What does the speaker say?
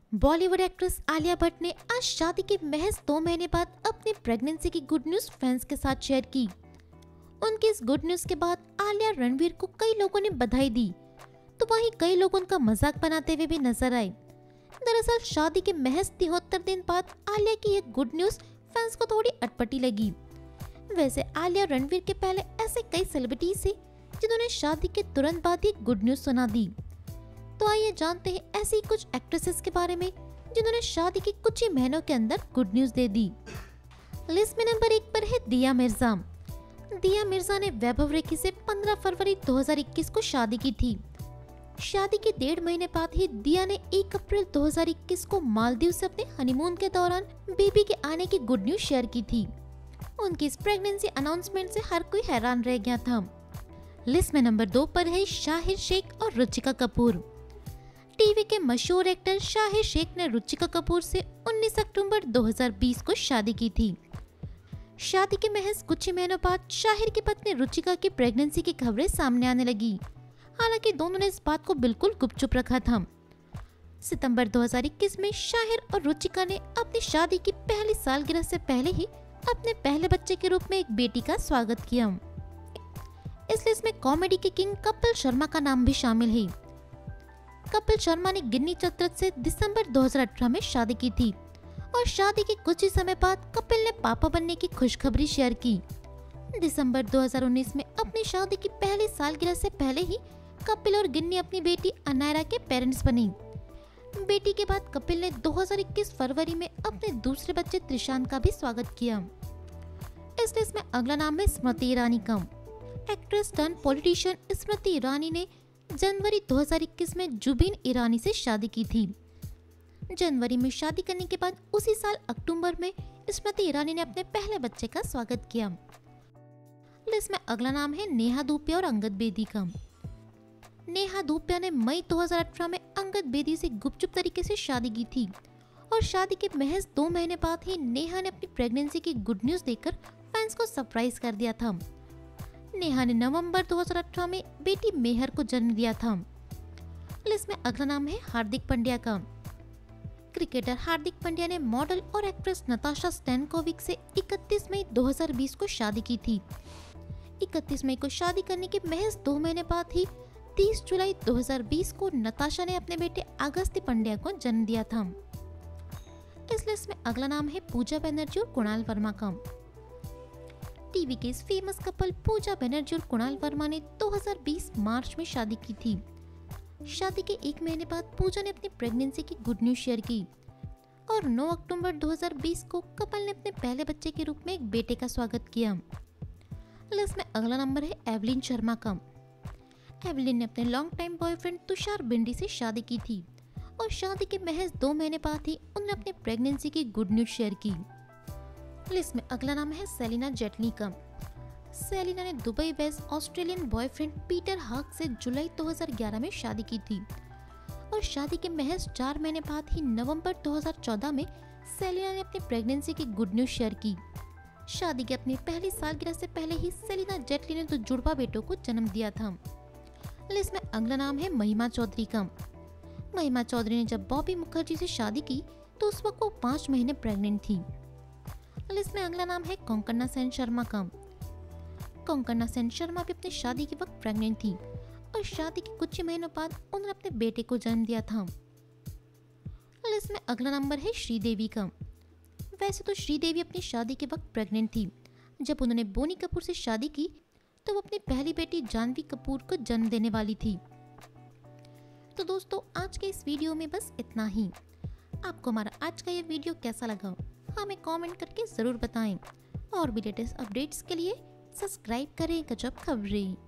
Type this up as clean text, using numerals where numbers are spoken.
Bollywood actress Alia Bhatt ने आज शादी के महज 2 महीने बाद अपनी प्रेगनेंसी की गुड न्यूज फैंस के साथ शेयर की। उनकी इस गुड न्यूज के बाद आलिया रणवीर को कई लोगों ने बधाई दी, तो वहीं कई लोग उनका मजाक बनाते हुए भी नजर आए। दरअसल शादी के महज 73 दिन बाद आलिया की ये गुड न्यूज फैंस को थोड़ी अटपटी लगी। वैसे आलिया रणवीर के पहले ऐसे कई सेलिब्रिटीज थे जिन्होंने शादी के तुरंत बाद ही गुड न्यूज सुना दी। तो आइए जानते हैं ऐसी कुछ एक्ट्रेसेस के बारे में जिन्होंने शादी के कुछ ही महीनों के अंदर गुड न्यूज दे दी। लिस्ट में नंबर 1 पर है दिया मिर्जा। दिया मिर्जा ने वैभव रेखी से 15 फरवरी 2021 को शादी की थी। शादी के 1.5 महीने बाद ही दिया ने 1 अप्रैल 2021 को मालदीव से अपने हनीमून के दौरान बेबी के आने की गुड न्यूज शेयर की थी। उनकी इस प्रेगनेंसी अनाउंसमेंट से हर कोई हैरान रह गया था। लिस्ट में नंबर 2 पर है शाहिर शेख और रुचिका कपूर। टीवी के मशहूर एक्टर शाहिर शेख ने रुचिका कपूर से 19 अक्टूबर 2020 को शादी की थी। शादी के महज कुछ ही महीनों बाद शाहिर की पत्नी रुचिका की प्रेगनेंसी की खबरें सामने आने लगी। हालांकि दोनों ने इस बात को बिल्कुल गुपचुप रखा था। सितंबर 2021 में शाहिर और रुचिका ने अपनी शादी की पहली सालगिरह से पहले ही अपने पहले बच्चे के रूप में एक बेटी का स्वागत किया। इस लिस्ट में कॉमेडी के किंग कपिल शर्मा का नाम भी शामिल है। कपिल शर्मा ने गिन्नी चतरथ से दिसंबर 2018 में शादी की थी और शादी के कुछ ही समय बाद कपिल ने पापा बनने की खुशखबरी शेयर की। दिसंबर 2019 में अपनी शादी की पहली सालगिरह से पहले ही कपिल और गिन्नी अपनी बेटी अनायरा के पेरेंट्स बनी। बेटी के बाद कपिल ने 2021 फरवरी में अपने दूसरे बच्चे त्रिशांत का भी स्वागत किया। इस लिस्ट में अगला नाम है स्मृति ईरानी का। Actress turn politician Smriti Irani ने जनवरी 2021 में जुबिन ईरानी से शादी की थी। जनवरी में शादी करने के बाद उसी साल अक्टूबर में स्मृति ईरानी ने अपने पहले बच्चे का स्वागत किया। लिस्ट में अगला नाम है नेहा धूपिया और अंगद बेदी का। नेहा धूपिया ने मई 2018 में अंगद बेदी से गुपचुप तरीके से शादी की थी और शादी के महज 2 महीने बाद ही नेहा ने अपनी प्रेगनेंसी की गुड न्यूज देकर फैंस को सरप्राइज कर दिया था। नेहा ने नवंबर 2018 में बेटी मेहर को जन्म दिया था। लिस्ट में अगला नाम है हार्दिक पांड्या का। क्रिकेटर हार्दिक पांड्या ने मॉडल और एक्ट्रेस नताशा स्टैनकोविक से 31 मई 2020 को शादी की थी। 31 मई को शादी करने के महज 2 महीने बाद ही 30 जुलाई 2020 को नताशा ने अपने बेटे अगस्त्य पांड्या को जन्म दिया था। इस लिस्ट में अगला नाम है पूजा बनर्जी और कुणाल वर्मा का। टीवी के इस फेमस कपल पूजा बनर्जी और कुणाल वर्मा ने 2020 मार्च में शादी की थी। शादी के 1 महीने बाद पूजा ने अपनी प्रेगनेंसी की गुड न्यूज शेयर की और 9 अक्टूबर 2020 को कपल ने अपने पहले बच्चे के रूप में एक बेटे का स्वागत किया। लिस्ट में अगला नंबर है एवलिन शर्मा का। एवलिन ने अपने long time boyfriend Tushar Bhindi से शादी की थी और शादी के महज 2 महीने बाद ही उन्होंने अपनी प्रेगनेंसी की गुड न्यूज शेयर की। लिस्ट में अगला नाम है सेलिना जेटली का। सेलिना ने Dubai based Australian boyfriend Peter Haag से जुलाई 2011 में शादी की थी और शादी के महज 4 महीने बाद ही नवंबर 2014 में सेलिना ने अपनी प्रेगनेंसी की गुड न्यूज शेयर की। शादी की अपनी पहली सालगिरह से पहले ही सेलिना जेटली ने 2 जुड़वा बेटों को जन्म दिया था। लिस्ट में अगला नाम है महिमा चौधरी का। महिमा चौधरी ने जब बॉबी मुखर्जी से शादी की तो उस वक्त वो 5 महीने प्रेग्नेंट थी। लिस्ट में अगला नाम है कोंकणा सेन शर्मा का। कोंकणा सेन शर्मा भी अपनी शादी के वक्त प्रेग्नेंट थी और शादी के कुछ ही महीनों बाद उन्होंने अपने बेटे को जन्म दिया था। लिस्ट में अगला नंबर है श्रीदेवी का। वैसे तो श्रीदेवी अपनी शादी के वक्त प्रेग्नेंट थी। जब उन्होंने बोनी कपूर से शादी की तो वो अपनी पहली बेटी जानवी कपूर को जन्म देने वाली थी। तो दोस्तों आज के इस वीडियो में बस इतना ही। आपको हमारा आज का ये वीडियो कैसा लगा हमें कमेंट करके ज़रूर बताएं और भी लेटेस्ट अपडेट्स के लिए सब्सक्राइब करें गजब खबरें।